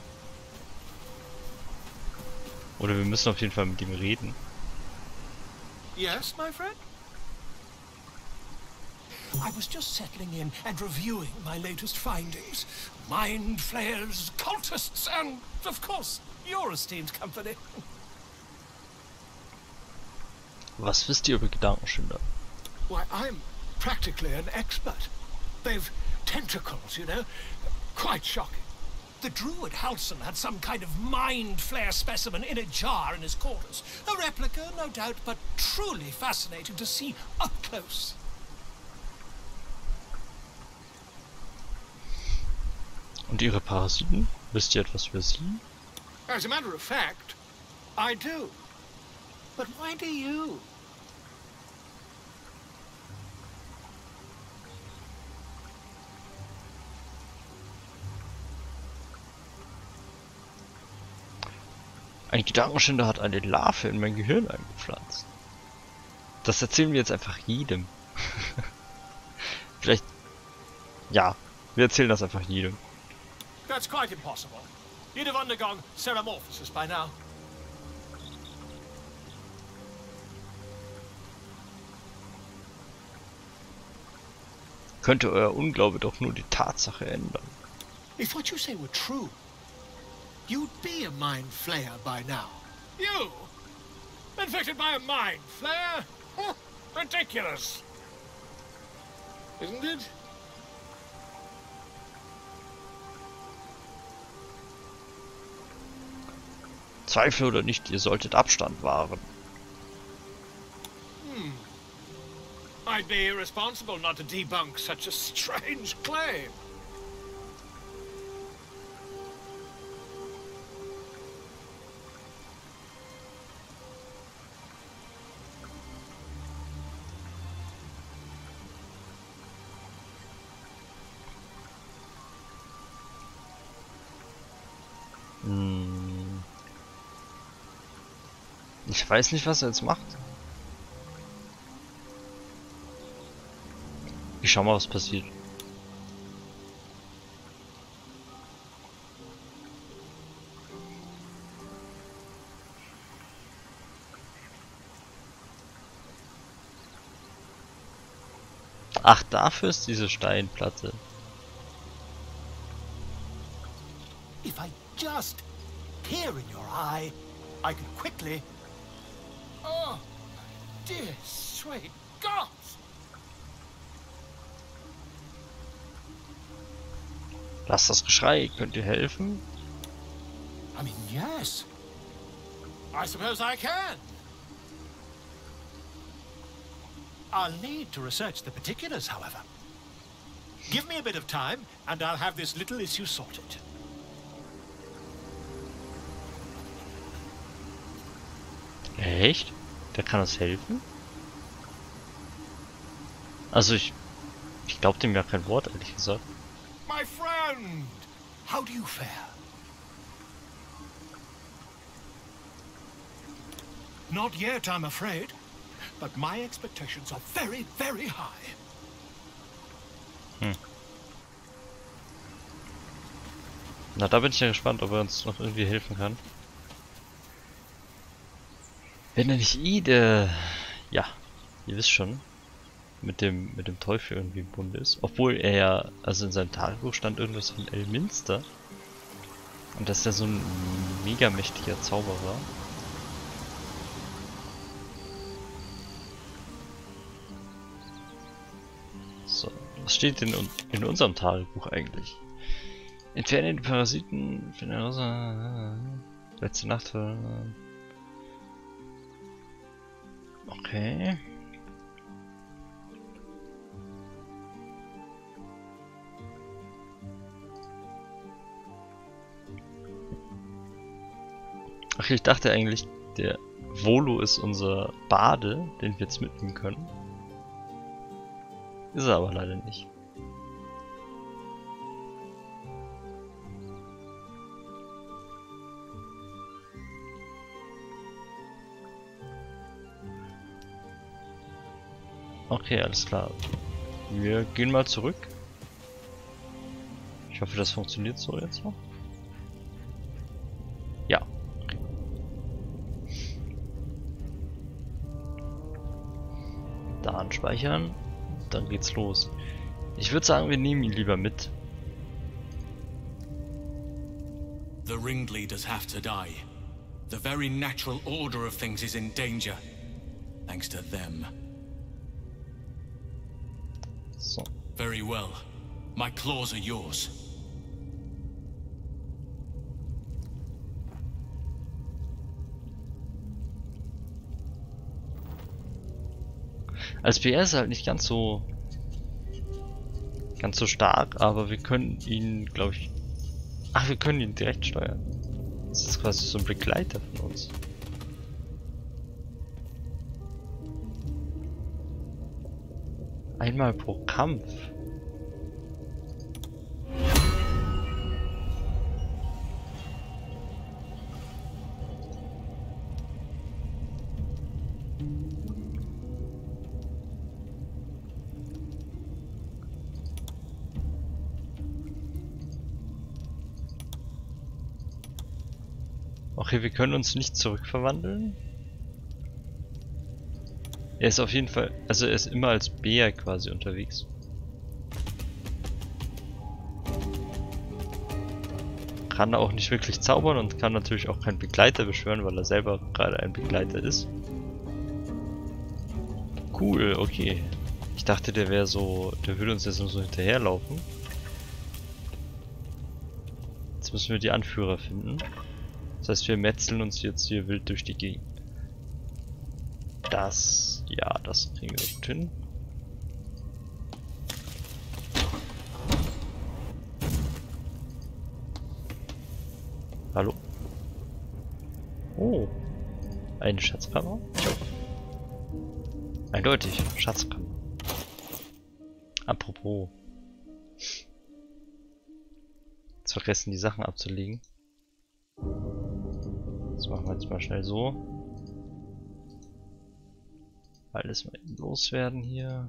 Oder wir müssen auf jeden Fall mit ihm reden. Yes, my friend? I was just settling in and reviewing my latest findings. Mind flayers, cultists, and, of course, your esteemed company. Was wisst ihr über Gedankenschinder? Why, I'm practically an expert. They've tentacles, you know? Quite shocking. The druid Halson had some kind of mind flare specimen in a jar in his quarters. A replica, no doubt, but truly fascinating to see up close. Und ihre Parasiten? Wisst ihr etwas über sie? As a matter of fact, I do. But why do you? Ein Gedankenschinder hat eine Larve in mein Gehirn eingepflanzt. Das erzählen wir jetzt einfach jedem. Vielleicht... Ja, wir erzählen das einfach jedem. That's quite impossible. You'd have undergone ceramorphosis by now. Könnte euer Unglaube doch nur die Tatsache ändern. If what you say were true, you'd be a mind flayer by now. You? Infected by a mind flare? Huh, ridiculous. Isn't it? Zweifel oder nicht, ihr solltet Abstand wahren. Hmm. I'd be irresponsible not to debunk such a strange claim. Hm. Ich weiß nicht, was er jetzt macht. Ich schau mal, was passiert. Ach, dafür ist diese Steinplatte. If I just peer in your eye, I could quickly... Oh, dear sweet God! Lasst das Geschrei. Könnt ihr helfen? I mean, yes. I suppose I can. I'll need to research the particulars, however. Give me a bit of time, and I'll have this little issue sorted. Echt? Der kann uns helfen? Also ich... Ich glaube dem ja kein Wort, ehrlich gesagt. My friend! How do you fare? Not yet, I'm afraid. But my expectations are very, very high. Hm. Na, da bin ich ja gespannt, ob er uns noch irgendwie helfen kann. Wenn er nicht Ide... Ja, ihr wisst schon, mit dem mit dem Teufel irgendwie im Bund ist. Obwohl er ja, also in seinem Tagebuch stand irgendwas von Elminster. Und dass er so ein mega mächtiger Zauberer. So, was steht denn in unserem Tagebuch eigentlich? Entferne die Parasiten. Letzte Nacht. Okay. Ach, ich dachte eigentlich, der Volo ist unser Bade, den wir jetzt mitnehmen können. Ist er aber leider nicht. Okay, alles klar. Wir gehen mal zurück. Ich hoffe, das funktioniert so jetzt noch. Ja. Okay. Dann speichern. Dann geht's los. Ich würde sagen, wir nehmen ihn lieber mit. The ringleaders have to die. The very natural order of things is in danger. Thanks to them. So. Very well. My claws are yours. Als P R ist er halt nicht ganz so ganz so stark, aber wir können ihn, glaube ich... Ach, wir können ihn direkt steuern. Das ist quasi so ein Begleiter von uns. Einmal pro Kampf. Okay, wir können uns nicht zurückverwandeln. Er ist auf jeden Fall, also er ist immer als Bär quasi unterwegs. Kann auch nicht wirklich zaubern und kann natürlich auch keinen Begleiter beschwören, weil er selber gerade ein Begleiter ist. Cool, okay. Ich dachte, der wäre so, der würde uns jetzt nur so hinterherlaufen. Jetzt müssen wir die Anführer finden. Das heißt, wir metzeln uns jetzt hier wild durch die Gegend. Das, ja, das kriegen wir gut hin. Hallo? Oh, eine Schatzkammer? Eindeutig, Schatzkammer. Apropos. Jetzt vergessen die Sachen abzulegen. Das machen wir jetzt mal schnell so. Alles mal eben loswerden hier.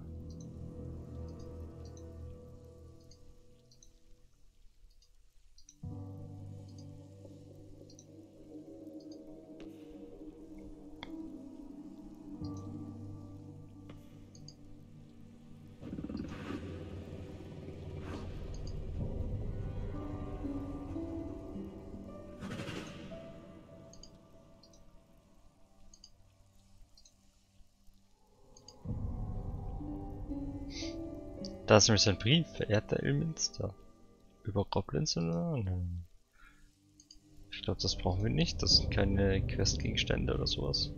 Da ist nämlich sein Brief, verehrter Ilminster. Über Goblins oder? Nein. Ich glaube, das brauchen wir nicht. Das sind keine Questgegenstände oder sowas.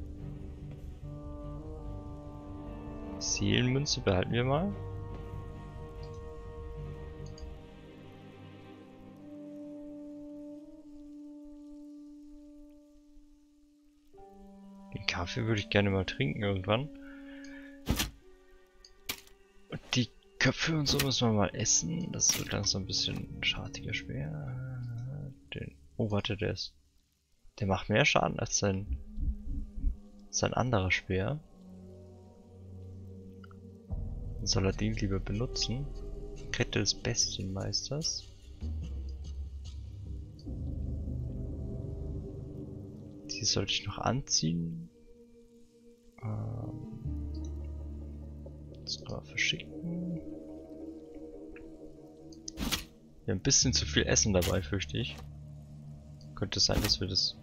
Seelenmünze behalten wir mal. Den Kaffee würde ich gerne mal trinken irgendwann. Und die Köpfe und so müssen wir mal essen. Das wird langsam ein bisschen schartiger schwer. Den, oh warte, der ist... Der macht mehr Schaden als sein... sein anderer Speer. Dann soll er den lieber benutzen. Kette des Bestienmeisters. Die sollte ich noch anziehen. Ähm, das kann man verschicken. Wir haben ein bisschen zu viel Essen dabei, fürchte ich. Könnte es sein, dass wir das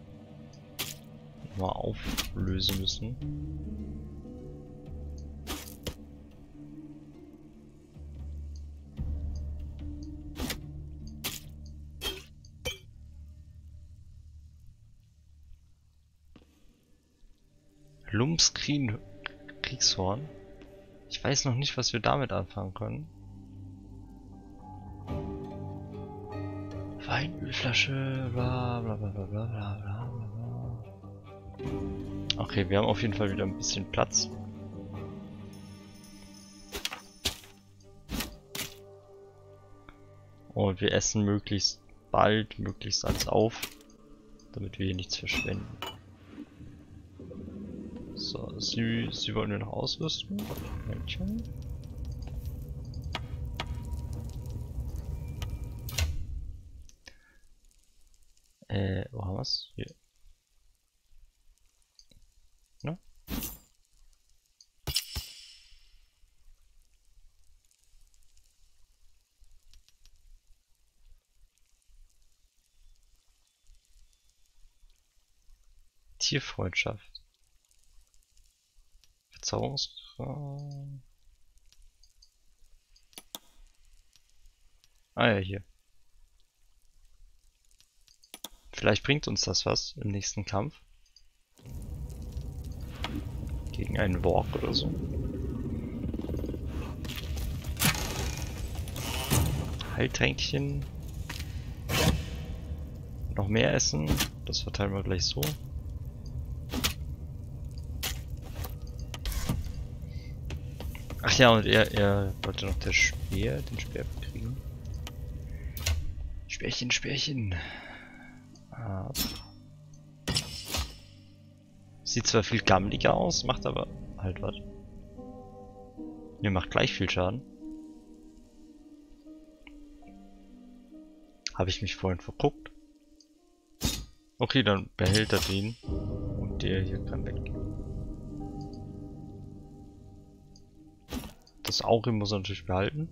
mal auflösen müssen. Lumskrin Kriegshorn. Ich weiß noch nicht, was wir damit anfangen können. Weinölflasche, bla bla bla bla bla bla bla. Okay, wir haben auf jeden Fall wieder ein bisschen Platz. Und wir essen möglichst bald, möglichst alles auf, damit wir hier nichts verschwenden. So, sie, sie wollen wir noch ausrüsten. Männchen. Äh, wo haben wir's? Hier. Ne? Tierfreundschaft. Verzauberungsraum. Ah ja, hier. Vielleicht bringt uns das was im nächsten Kampf. Gegen einen Walk oder so. Heiltränkchen. Noch mehr essen. Das verteilen wir gleich so. Ach ja, und er, er wollte noch das Speer, den Speer kriegen. Speerchen, Speerchen. Ah. Sieht zwar viel gammeliger aus, macht aber halt was. Mir macht gleich viel Schaden. Habe ich mich vorhin verguckt? Okay, dann behält er den. Und der hier kann weggehen. Das Auge muss er natürlich behalten.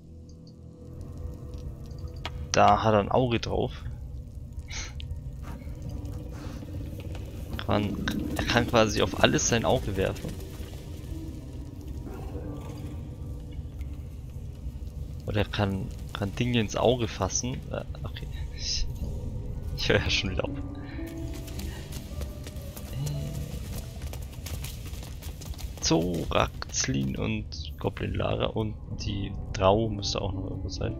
Da hat er ein Auge drauf. Kann, er kann quasi auf alles sein Auge werfen. Oder er kann, kann Dinge ins Auge fassen. Äh, okay. Ich, ich höre ja schon wieder auf. Zoraxlin und Goblin Lara und die Drau müsste auch noch irgendwo sein.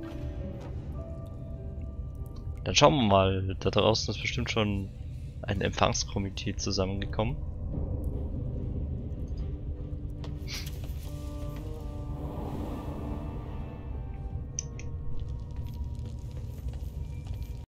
Dann schauen wir mal. Da draußen ist bestimmt schon ein Empfangskomitee zusammengekommen.